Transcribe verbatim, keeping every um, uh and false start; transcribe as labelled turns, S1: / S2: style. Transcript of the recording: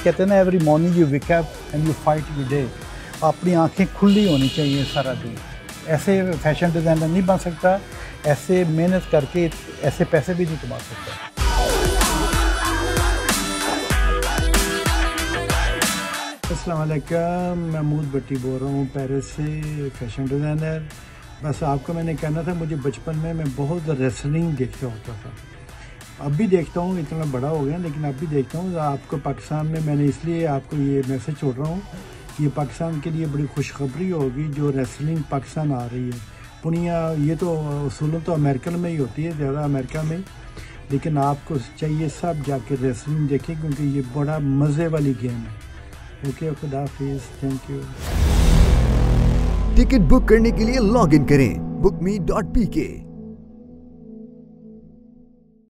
S1: कहते हैं ना, every morning you wake up and you fight your day. अपनी आंखें खुली होनी चाहिए सारा दिन। ऐसे फैशन डिज़ाइनर नहीं बन सकता, ऐसे मेहनत करके ऐसे पैसे भी नहीं कमा सकता। अस्सलाम वालेकुम, महमूद भट्टी बोल रहा हूँ पेरिस से, फैशन डिज़ाइनर। बस आपको मैंने कहना था, मुझे बचपन में मैं बहुत रेसलिंग देखता होता था। अब भी देखता हूँ, इतना बड़ा हो गया लेकिन अब भी देखता हूँ। आपको पाकिस्तान में मैंने इसलिए आपको ये मैसेज छोड़ रहा हूँ, ये पाकिस्तान के लिए बड़ी खुशखबरी होगी जो रेसलिंग पाकिस्तान आ रही है। पुनिया ये तो उसूलों तो अमेरिका में ही होती है, ज़्यादा अमेरिका में, लेकिन आपको चाहिए सब जाके रेसलिंग देखें क्योंकि ये बड़ा मज़े वाली गेम है। ओके, खुदा हाफिज़, थैंक यू।
S2: टिकट बुक करने के लिए लॉग इन करें बुक मी डॉट पी के।